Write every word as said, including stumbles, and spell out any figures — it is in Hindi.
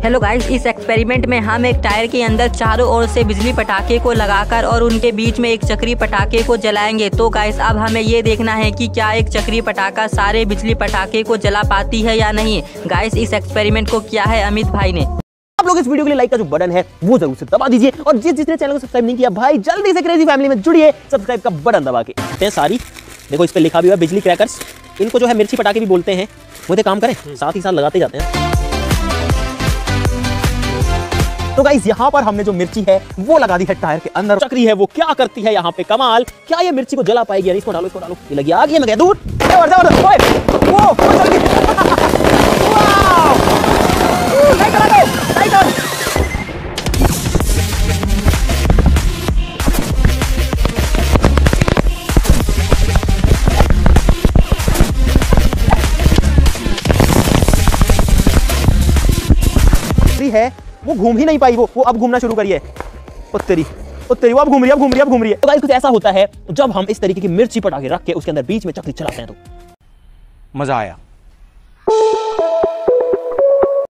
हेलो गाइस, इस एक्सपेरिमेंट में हम एक टायर के अंदर चारों ओर से बिजली पटाखे को लगाकर और उनके बीच में एक चक्री पटाखे को जलाएंगे। तो गाइस अब हमें ये देखना है कि क्या एक चक्री पटाखा सारे बिजली पटाखे को जला पाती है या नहीं। गाइस इस एक्सपेरिमेंट को किया है अमित भाई ने। आप लोग इस वीडियो के लिए लाइक का जो बटन है वो जरूर से दबा दीजिए और जिस जिसने चैनल को सब्सक्राइब नहीं किया भाई जल्दी से क्रेजी फैमिली में जुड़िए, सब्सक्राइब का बटन दबा के। सारी देखो इस पे लिखा भी हुआ बिजली क्रैकर्स, इनको जो है मिर्ची पटाखे भी बोलते हैं। वो तो काम करें साथ ही साथ लगाते जाते हैं। तो गाइस यहाँ पर हमने जो मिर्ची है वो लगा दी है टायर के अंदर। चक्री है वो क्या करती है यहाँ पे कमाल, क्या ये मिर्ची को जला पाएगी? इसको डालो इसको डालो, ये लगी आग, ये मैं कह दूर है वो घूम ही नहीं पाई, वो वो अब घूमना शुरू करिए। ओ तेरी ओ तेरी वो अब घूम रही है अब घूम रही है अब घूम रही है। तो गाइस कुछ ऐसा होता है जब हम इस तरीके की मिर्ची पटाखे रख के उसके अंदर बीच में चक्री चलाते हैं तो मजा आया।